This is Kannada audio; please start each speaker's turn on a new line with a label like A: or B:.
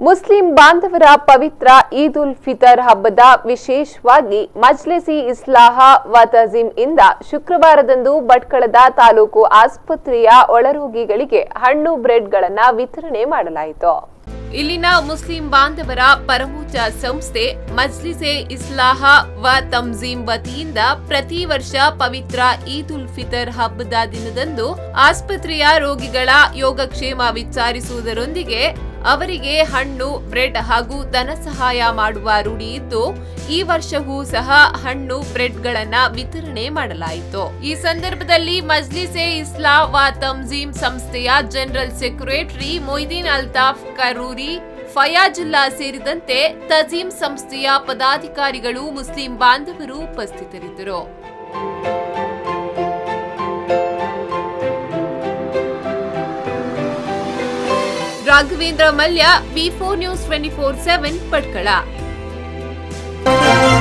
A: ಮುಸ್ಲಿಂ ಬಾಂಧವರ ಪವಿತ್ರ ಈದ್ ಉಲ್ ಫಿತರ್ ಹಬ್ಬದ ವಿಶೇಷವಾಗಿ ಮಜ್ಲಿಸಿ ಇಸ್ಲಾಹ ವ ತಜೀಮ್ ಇಂದ ಶುಕ್ರವಾರದಂದು ಭಟ್ಕಳದ ತಾಲೂಕು ಆಸ್ಪತ್ರೆಯ ಒಳರೋಗಿಗಳಿಗೆ ಹಣ್ಣು ಬ್ರೆಡ್ಗಳನ್ನು ವಿತರಣೆ ಮಾಡಲಾಯಿತು. ಇಲ್ಲಿನ ಮುಸ್ಲಿಂ ಬಾಂಧವರ ಪರಮೋಚ್ಚ ಸಂಸ್ಥೆ ಮಜ್ಲಿಸೆ ಇಸ್ಲಾಹ ವ ತಂಜೀಮ್ ವತಿಯಿಂದ ಪ್ರತಿ ವರ್ಷ ಪವಿತ್ರ ಈದ್ ಉಲ್ ಫಿತರ್ ಹಬ್ಬದ ದಿನದಂದು ಆಸ್ಪತ್ರೆಯ ರೋಗಿಗಳ ಯೋಗಕ್ಷೇಮ ವಿಚಾರಿಸುವುದರೊಂದಿಗೆ ಅವರಿಗೆ ಹಣ್ಣು, ಬ್ರೆಡ್ ಹಾಗೂ ಧನ ಸಹಾಯ ಮಾಡುವ ರೂಢಿ ಇದ್ದು, ಈ ವರ್ಷವೂ ಸಹ ಹಣ್ಣು, ಬ್ರೆಡ್ಗಳನ್ನು ವಿತರಣೆ ಮಾಡಲಾಯಿತು. ಈ ಸಂದರ್ಭದಲ್ಲಿ ಮಜ್ಲಿಸೆ ಇಸ್ಲಾಹ ವ ತಂಜೀಮ್ ಸಂಸ್ಥೆಯ ಜನರಲ್ ಸೆಕ್ರೆಟರಿ ಮೊಯ್ದೀನ್ ಅಲ್ತಾಫ್ ಕರೂರಿ, ಫಯಾಜುಲ್ಲಾ ಸೇರಿದಂತೆ ತಜೀಮ್ ಸಂಸ್ಥೆಯ ಪದಾಧಿಕಾರಿಗಳು, ಮುಸ್ಲಿಂ ಬಾಂಧವರು ಉಪಸ್ಥಿತರಿದ್ದರು. Raghavendra Mallya, V4 News 24/7 Bhatkal.